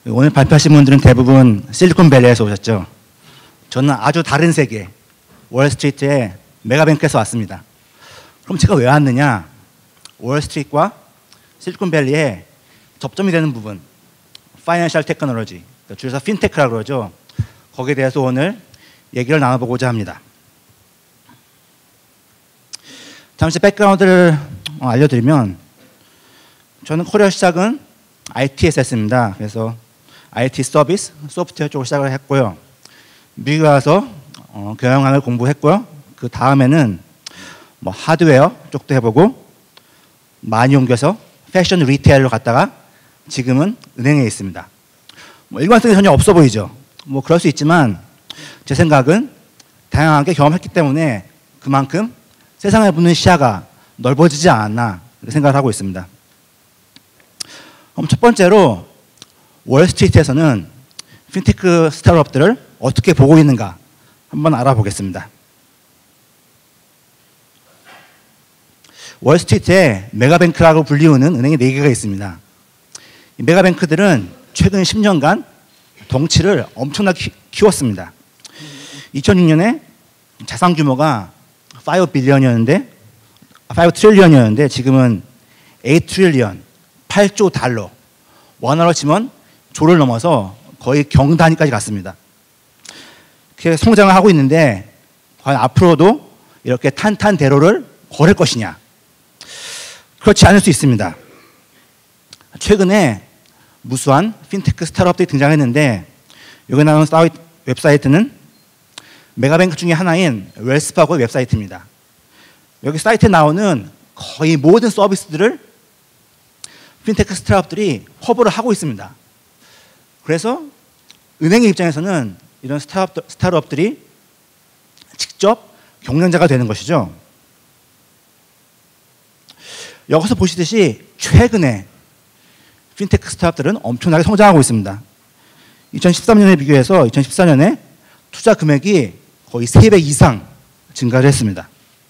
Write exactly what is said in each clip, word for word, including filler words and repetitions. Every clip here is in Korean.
오늘 발표하신 분들은 대부분 실리콘밸리에서 오셨죠. 저는 아주 다른 세계, 월스트리트의 메가뱅크에서 왔습니다. 그럼 제가 왜 왔느냐? 월스트리트와 실리콘밸리의 접점이 되는 부분, 파이낸셜 테크놀로지, 줄여서 핀테크라고 그러죠. 거기에 대해서 오늘 얘기를 나눠보고자 합니다. 잠시 백그라운드를 알려드리면, 저는 커리어 시작은 아이티에서 했습니다. 그래서 아이티 서비스, 소프트웨어 쪽으로 시작을 했고요. 미국에 와서 어, 경영학을 공부했고요. 그 다음에는 뭐 하드웨어 쪽도 해보고 많이 옮겨서 패션 리테일로 갔다가 지금은 은행에 있습니다. 뭐 일관성이 전혀 없어 보이죠. 뭐 그럴 수 있지만 제 생각은 다양하게 경험했기 때문에 그만큼 세상을 보는 시야가 넓어지지 않았나 생각을 하고 있습니다. 그럼 첫 번째로 월스트리트에서는 핀테크 스타트업들을 어떻게 보고 있는가 한번 알아보겠습니다. 월스트리트에 메가뱅크라고 불리우는 은행이 네 개가 있습니다. 이 메가뱅크들은 최근 십 년간 덩치를 엄청나게 키웠습니다. 이천육 년에 자산 규모가 오 빌리언이었는데 오 트릴리언이었는데 지금은 팔 트릴리언, 팔조 달러, 원화로 치면 조를 넘어서 거의 경 단위까지 갔습니다. 그렇게 성장을 하고 있는데 과연 앞으로도 이렇게 탄탄대로를 걸을 것이냐? 그렇지 않을 수 있습니다. 최근에 무수한 핀테크 스타트업들이 등장했는데 여기 나오는 웹사이트는 메가뱅크 중에 하나인 웰스파고의 웹사이트입니다. 여기 사이트에 나오는 거의 모든 서비스들을 핀테크 스타트업들이 커버를 하고 있습니다. 그래서 은행의 입장에서는 이런 스타트업, 스타트업들이 직접 경쟁자가 되는 것이죠. 여기서 보시듯이 최근에 핀테크 스타트업들은 엄청나게 성장하고 있습니다. 이천십삼 년에 비교해서 이천십사 년에 투자 금액이 거의 세 배 이상 증가를 했습니다.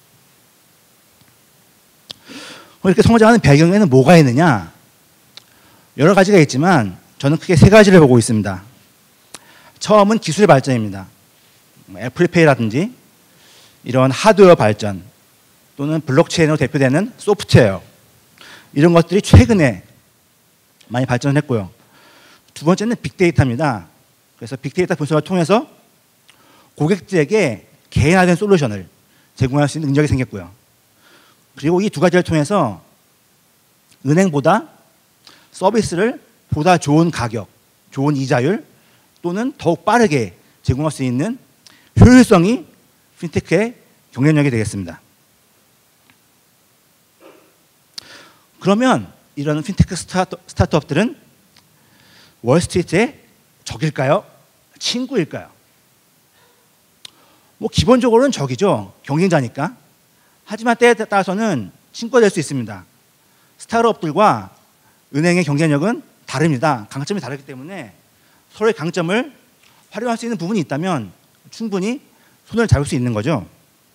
이렇게 성장하는 배경에는 뭐가 있느냐? 여러 가지가 있지만 저는 크게 세 가지를 보고 있습니다. 처음은 기술의 발전입니다. 애플페이라든지 이런 하드웨어 발전 또는 블록체인으로 대표되는 소프트웨어 이런 것들이 최근에 많이 발전을 했고요. 두 번째는 빅데이터입니다. 그래서 빅데이터 분석을 통해서 고객들에게 개인화된 솔루션을 제공할 수 있는 능력이 생겼고요. 그리고 이 두 가지를 통해서 은행보다 서비스를 보다 좋은 가격, 좋은 이자율 또는 더욱 빠르게 제공할 수 있는 효율성이 핀테크의 경쟁력이 되겠습니다. 그러면 이런 핀테크 스타트, 스타트업들은 월스트리트의 적일까요? 친구일까요? 뭐 기본적으로는 적이죠. 경쟁자니까. 하지만 때에 따라서는 친구가 될 수 있습니다. 스타트업들과 은행의 경쟁력은 다릅니다. 강점이 다르기 때문에 서로의 강점을 활용할 수 있는 부분이 있다면 충분히 손을 잡을 수 있는 거죠.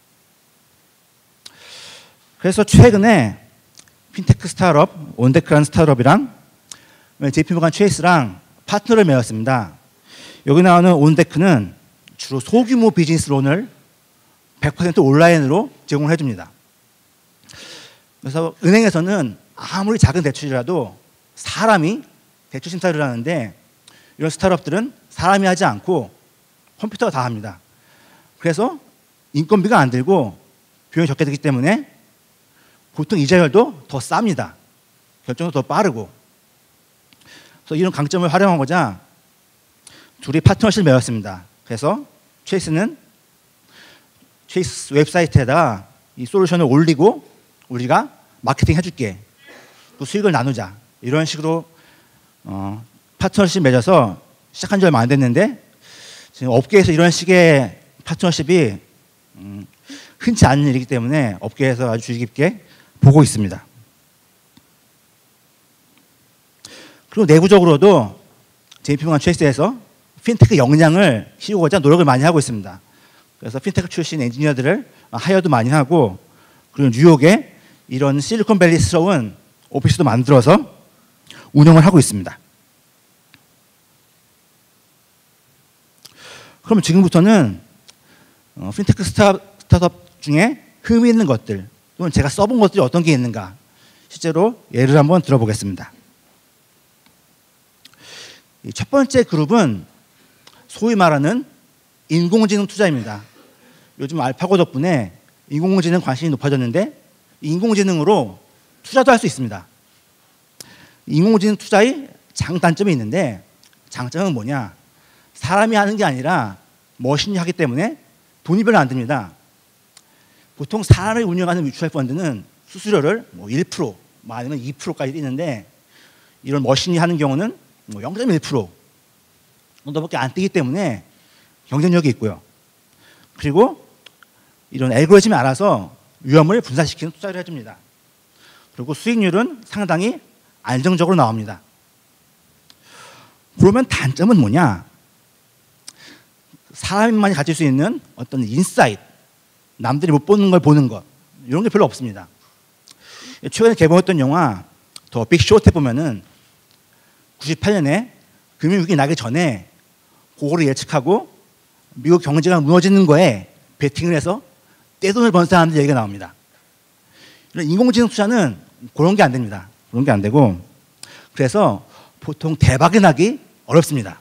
그래서 최근에 핀테크 스타트업, 온데크라는 스타트업이랑 제이피모간 체이스랑 파트너를 맺었습니다. 여기 나오는 온데크는 주로 소규모 비즈니스 론을 백 퍼센트 온라인으로 제공을 해줍니다. 그래서 은행에서는 아무리 작은 대출이라도 사람이 대출 심사를 하는데 이런 스타트업들은 사람이 하지 않고 컴퓨터가 다 합니다. 그래서 인건비가 안 들고 비용이 적게 들기 때문에 보통 이자율도 더 쌉니다. 결정도 더 빠르고. 그래서 이런 강점을 활용하고자 둘이 파트너십을 맺었습니다. 그래서 체이스는 체이스 웹사이트에다가 이 솔루션을 올리고 우리가 마케팅 해줄게. 또 수익을 나누자. 이런 식으로 어, 파트너십 맺어서 시작한 지 얼마 안 됐는데 지금 업계에서 이런 식의 파트너십이 음, 흔치 않은 일이기 때문에 업계에서 아주 주의 깊게 보고 있습니다. 그리고 내부적으로도 제이피모간 체이스에서 핀테크 역량을 키우고자 노력을 많이 하고 있습니다. 그래서 핀테크 출신 엔지니어들을 하여도 많이 하고 그리고 뉴욕에 이런 실리콘밸리스러운 오피스도 만들어서 운영을 하고 있습니다. 그러면 지금부터는 어, 핀테크 스타, 스타트업 중에 의미 있는 것들 또는 제가 써본 것들이 어떤 게 있는가 실제로 예를 한번 들어보겠습니다. 이 첫 번째 그룹은 소위 말하는 인공지능 투자입니다. 요즘 알파고 덕분에 인공지능 관심이 높아졌는데 인공지능으로 투자도 할 수 있습니다. 인공지능 투자의 장단점이 있는데 장점은 뭐냐? 사람이 하는 게 아니라 머신이 하기 때문에 돈이 별로 안 듭니다. 보통 사람이 운영하는 뮤추얼 펀드는 수수료를 뭐 일 퍼센트 뭐 아니면 이 퍼센트까지 뛰는데 이런 머신이 하는 경우는 뭐 영 점 일 퍼센트 정도밖에 안 뛰기 때문에 경쟁력이 있고요. 그리고 이런 알고리즘이 알아서 위험을 분산시키는 투자를 해줍니다. 그리고 수익률은 상당히 안정적으로 나옵니다. 그러면 단점은 뭐냐? 사람만이 가질 수 있는 어떤 인사이트, 남들이 못 보는 걸 보는 것 이런 게 별로 없습니다. 최근에 개봉했던 영화 더 빅 숏에 보면은 구십팔 년에 금융위기 나기 전에 그거를 예측하고 미국 경제가 무너지는 거에 베팅을 해서 떼돈을 번 사람들 얘기가 나옵니다. 이런 인공지능 투자는 그런 게 안 됩니다. 그런 게 안 되고 그래서 보통 대박이 나기 어렵습니다.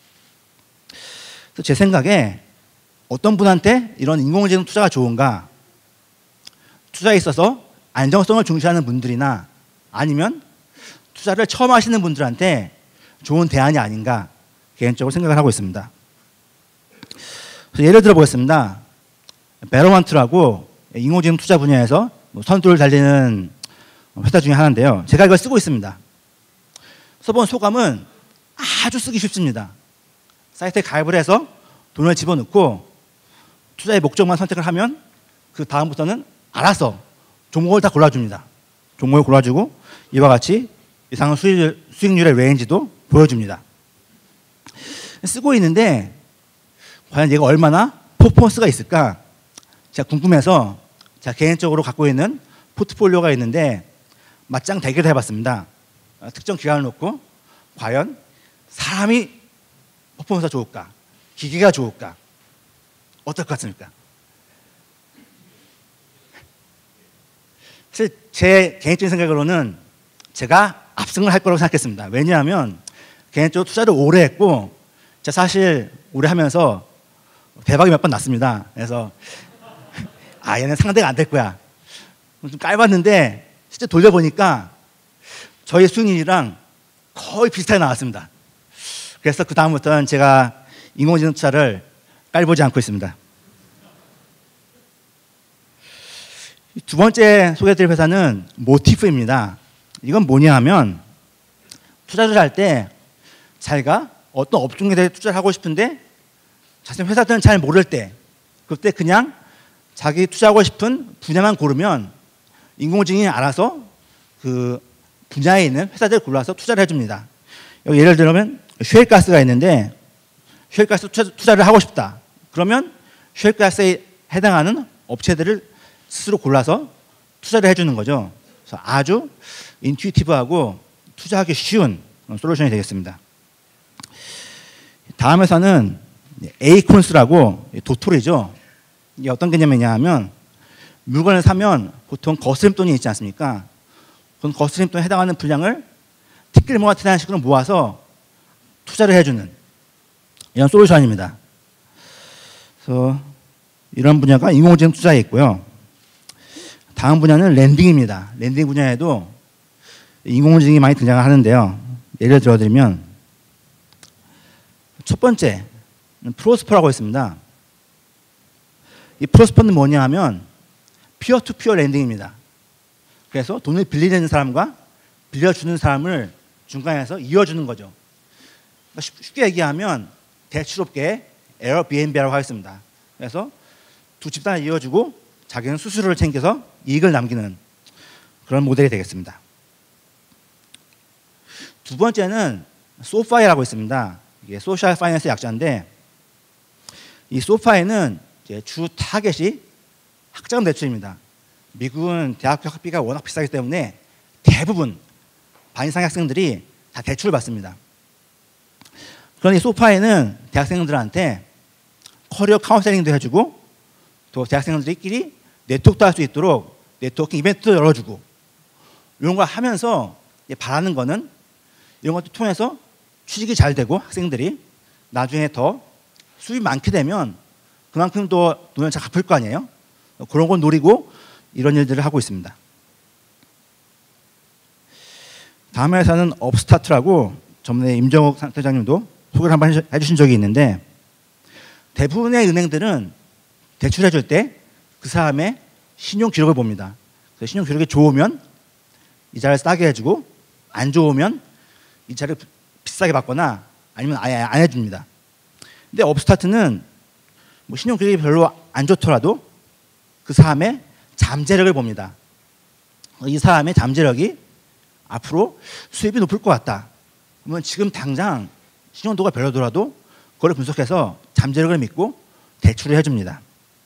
제 생각에 어떤 분한테 이런 인공지능 투자가 좋은가? 투자에 있어서 안정성을 중시하는 분들이나 아니면 투자를 처음 하시는 분들한테 좋은 대안이 아닌가 개인적으로 생각을 하고 있습니다. 예를 들어 보겠습니다. 베러먼트라고 인공지능 투자 분야에서 선두를 달리는 회사 중에 하나인데요. 제가 이걸 쓰고 있습니다. 써본 소감은 아주 쓰기 쉽습니다. 사이트에 가입을 해서 돈을 집어넣고 투자의 목적만 선택을 하면 그 다음부터는 알아서 종목을 다 골라줍니다. 종목을 골라주고 이와 같이 이상한 수익, 수익률의 레인지도 보여줍니다. 쓰고 있는데 과연 얘가 얼마나 퍼포먼스가 있을까? 제가 궁금해서 제가 개인적으로 갖고 있는 포트폴리오가 있는데 맞짱 대결을 해봤습니다. 특정 기간을 놓고 과연 사람이 퍼포먼스가 좋을까? 기계가 좋을까? 어떨 것 같습니까? 사실 제 개인적인 생각으로는 제가 압승을 할 거라고 생각했습니다. 왜냐하면 개인적으로 투자를 오래 했고 제가 사실 오래 하면서 대박이 몇 번 났습니다. 그래서 아 얘는 상대가 안 될 거야. 좀 깔봤는데 실제 돌려보니까 저희 수익률이랑 거의 비슷하게 나왔습니다. 그래서 그 다음부터는 제가 인공지능 투자를 깔보지 않고 있습니다. 두 번째 소개해드릴 회사는 모티프입니다. 이건 뭐냐 하면 투자를 할 때 자기가 어떤 업종에 대해 투자를 하고 싶은데 자신 회사들은 잘 모를 때 그때 그냥 자기 투자하고 싶은 분야만 고르면 인공지능이 알아서 그 분야에 있는 회사들을 골라서 투자를 해줍니다. 여기 예를 들면 셰일가스가 있는데 셰일가스 투자, 투자를 하고 싶다. 그러면 셰일가스에 해당하는 업체들을 스스로 골라서 투자를 해주는 거죠. 그래서 아주 인투이티브하고 투자하기 쉬운 솔루션이 되겠습니다. 다음 회사는 에이콘스라고 도토리죠. 이게 어떤 개념이냐 하면 물건을 사면 보통 거스름돈이 있지 않습니까? 그런 거스름돈에 해당하는 분량을 티끌모아티라는 식으로 모아서 투자를 해주는 이런 솔루션입니다. 그래서 이런 분야가 인공지능 투자에 있고요. 다음 분야는 랜딩입니다. 랜딩 분야에도 인공지능이 많이 등장하는데요. 예를 들어드리면 첫 번째 프로스퍼라고 있습니다. 이 프로스퍼는 뭐냐 하면 피어 투 피어 랜딩입니다. 그래서 돈을 빌리는 사람과 빌려주는 사람을 중간에서 이어주는 거죠. 그러니까 쉽게 얘기하면 대출업계의 에어비앤비라고 하겠습니다. 그래서 두 집단을 이어주고 자기는 수수료를 챙겨서 이익을 남기는 그런 모델이 되겠습니다. 두 번째는 소파이라고 있습니다. 이게 소셜 파이낸스 약자인데 이 소파이는 이제 주 타겟이 학자금 대출입니다. 미국은 대학교 학비가 워낙 비싸기 때문에 대부분 반 이상의 학생들이 다 대출을 받습니다. 그러니 소파이는 대학생들한테 커리어 카운셀링도 해주고 또 대학생들끼리 네트워크도 할 수 있도록 네트워킹 이벤트도 열어주고 이런 걸 하면서 바라는 거는 이런 것도 통해서 취직이 잘 되고 학생들이 나중에 더 수입이 많게 되면 그만큼 더 돈을 잘 갚을 거 아니에요. 그런 걸 노리고 이런 일들을 하고 있습니다. 다음 회사는 업스타트라고 전에 임정욱 상대장님도 소개를 한번 해주신 적이 있는데 대부분의 은행들은 대출해 줄 때 그 사람의 신용 기록을 봅니다. 그래서 신용 기록이 좋으면 이자를 싸게 해주고 안 좋으면 이자를 비싸게 받거나 아니면 아예 안 해줍니다. 근데 업스타트는 뭐 신용 기록이 별로 안 좋더라도 그 사람의 잠재력을 봅니다. 이 사람의 잠재력이 앞으로 수입이 높을 것 같다. 그러면 지금 당장 신용도가 별로더라도 그걸 분석해서 잠재력을 믿고 대출을 해줍니다.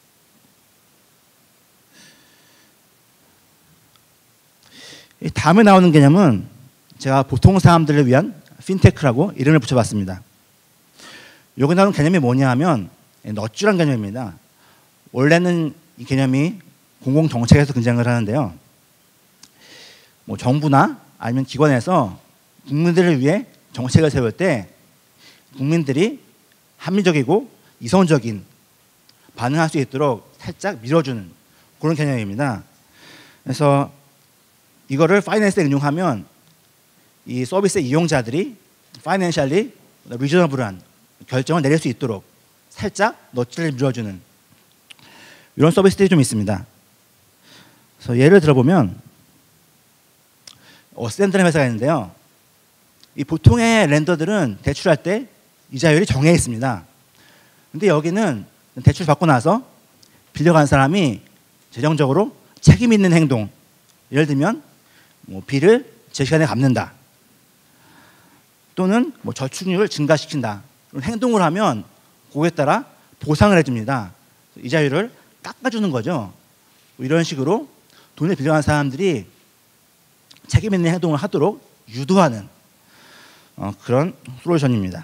다음에 나오는 개념은 제가 보통 사람들을 위한 핀테크라고 이름을 붙여봤습니다. 여기 나오는 개념이 뭐냐 하면 넛주란 개념입니다. 원래는 이 개념이 공공정책에서 등장을 하는데요. 뭐 정부나 아니면 기관에서 국민들을 위해 정책을 세울 때 국민들이 합리적이고 이성적인 반응할 수 있도록 살짝 밀어주는 그런 개념입니다. 그래서 이거를 파이낸스에 응용하면 이 서비스의 이용자들이 파이낸셜리 리저너블한 결정을 내릴 수 있도록 살짝 넛지를 밀어주는 이런 서비스들이 좀 있습니다. 그래서 예를 들어보면 어센드라는 회사가 있는데요. 이 보통의 렌더들은 대출할 때 이자율이 정해 있습니다. 근데 여기는 대출 받고 나서 빌려간 사람이 재정적으로 책임 있는 행동, 예를 들면 뭐 비를 제 시간에 갚는다, 또는 뭐 저축률을 증가시킨다 이런 행동을 하면 그거에 따라 보상을 해줍니다. 이자율을 깎아주는 거죠. 이런 식으로 돈을 빌려간 사람들이 책임 있는 행동을 하도록 유도하는 어, 그런 솔루션입니다.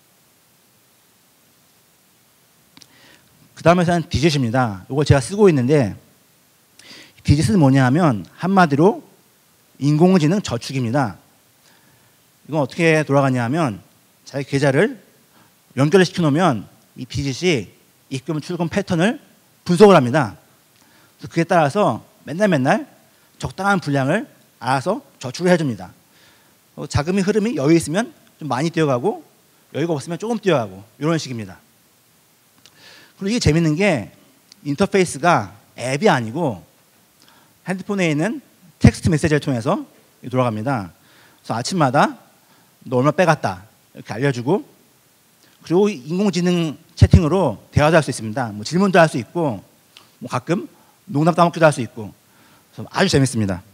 그 다음 회사는 디짓입니다. 이거 제가 쓰고 있는데 디짓은 뭐냐 하면 한마디로 인공지능 저축입니다. 이건 어떻게 돌아가냐 하면 자기 계좌를 연결을 시켜놓으면 이 디짓이 입금 출금 패턴을 분석을 합니다. 그래서 그에 따라서 맨날 맨날 적당한 분량을 알아서 저축을 해줍니다. 자금의 흐름이 여유 있으면 좀 많이 뛰어가고 여유가 없으면 조금 뛰어가고 이런 식입니다. 그리고 이게 재밌는 게 인터페이스가 앱이 아니고 핸드폰에 있는 텍스트 메시지를 통해서 돌아갑니다. 그래서 아침마다 너 얼마 빼갔다 이렇게 알려주고, 그리고 인공지능 채팅으로 대화도 할 수 있습니다. 뭐 질문도 할 수 있고 뭐 가끔 농담 따먹기도 할 수 있고, 그래서 아주 재밌습니다.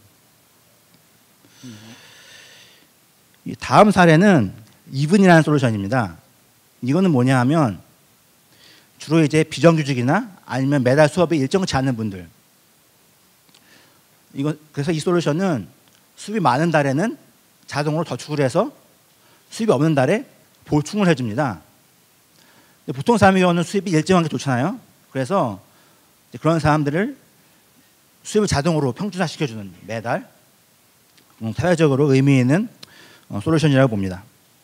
이 다음 사례는 이븐이라는 솔루션입니다. 이거는 뭐냐 하면 주로 이제 비정규직이나 아니면 매달 수업이 일정치 않는 분들, 이거 그래서 이 솔루션은 수입이 많은 달에는 자동으로 저축을 해서 수입이 없는 달에 보충을 해줍니다. 보통 사람의 경우는 수입이 일정한 게 좋잖아요. 그래서 그런 사람들을 수입을 자동으로 평준화시켜주는 매달 음, 사회적으로 의미 있는 어, 솔루션이라고 봅니다.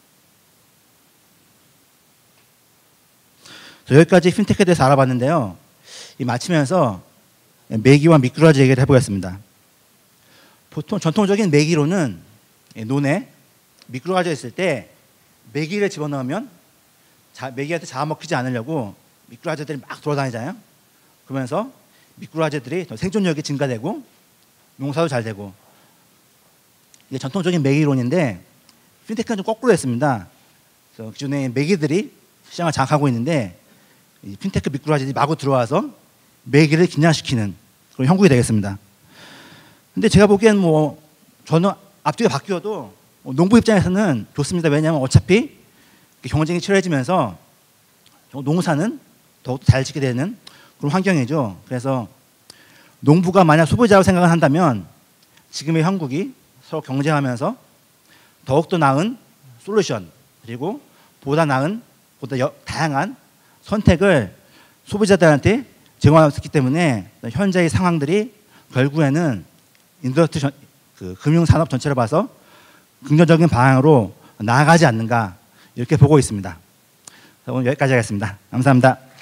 여기까지 핀테크에 대해서 알아봤는데요. 이 마치면서 매기와 미꾸라지 얘기를 해보겠습니다. 보통 전통적인 매기로는 논에 미꾸라지가 있을 때 매기를 집어넣으면 자, 매기한테 잡아먹히지 않으려고 미꾸라지들이 막 돌아다니잖아요. 그러면서 미꾸라지들이 더 생존력이 증가되고 농사도 잘 되고, 이게 전통적인 매기론인데 핀테크는 좀 거꾸로 했습니다. 그래서 기존에 매기들이 시장을 장악하고 있는데 이 핀테크 미꾸라지들이 마구 들어와서 매기를 긴장시키는 그런 형국이 되겠습니다. 근데 제가 보기엔 뭐 저는 앞뒤가 바뀌어도 농부 입장에서는 좋습니다. 왜냐하면 어차피 경쟁이 치열해지면서 농사는 더욱 잘 짓게 되는 그런 환경이죠. 그래서 농부가 만약 소비자로 생각을 한다면 지금의 형국이 서로 경쟁하면서 더욱더 나은 솔루션, 그리고 보다 나은, 보다 여, 다양한 선택을 소비자들한테 제공하고 있기 때문에 현재의 상황들이 결국에는 인더스트리 전, 그 금융산업 전체를 봐서 긍정적인 방향으로 나아가지 않는가 이렇게 보고 있습니다. 오늘 여기까지 하겠습니다. 감사합니다.